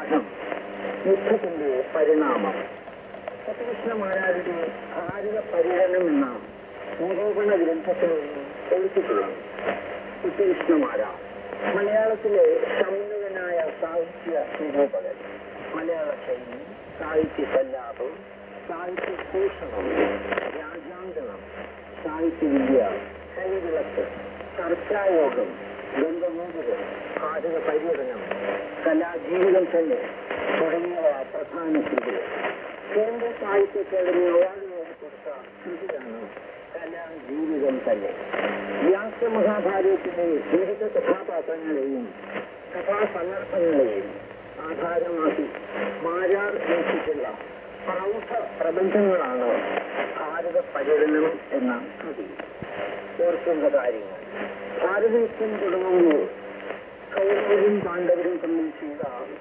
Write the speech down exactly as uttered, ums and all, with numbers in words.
പാഠം യുദ്ധത്തിന്റെ പരിണാമം. ശ്രീകൃഷ്ണമാരാരുടെ ഭാരത പര്യടനം എന്ന നിരൂപണ ഗ്രന്ഥത്തിൽ എഴുതിയിട്ടുള്ളത് ശ്രീകൃഷ്ണമാരാ മലയാളത്തിലെ സമുന്നതനായ സാഹിത്യ നിരൂപകൻ. മലയാള ശൈലി, സാഹിത്യ സല്ലാപം, സാഹിത്യ ഭൂഷണം, രാജാന്തരം, സാഹിത്യവിദ്യ, കൈവിളക്ക്, ചർച്ചായോഗം, ഗന്ധമൂതികൾ, ഭാരത പര്യടനം, കലാജീവിതം തന്നെ തുടങ്ങിയവ പ്രധാന കൃതികൾ. കേന്ദ്ര സാഹിത്യ അക്കാദമി അവാർഡ് നേടിക്കൊടുത്ത കൃതിയാണ് കലാജീവിതം തന്നെ. വ്യാസമഹാഭാരതത്തിലെ വിവിധ കഥാപാത്രങ്ങളെയും കഥാസന്ദർഭങ്ങളെയും ആധാരമാക്കി മാരാർ രചിച്ചിട്ടുള്ള പ്രൗഢ പ്രബന്ധങ്ങളാണ് ഭാരത പര്യടനം എന്ന കൃതി. ഓർക്കേണ്ട കാര്യങ്ങൾ: ഭാരതയുദ്ധം തുടങ്ങുമ്പോൾ കൗരവരും പാണ്ഡവരും തമ്മിൽ ചെയ്ത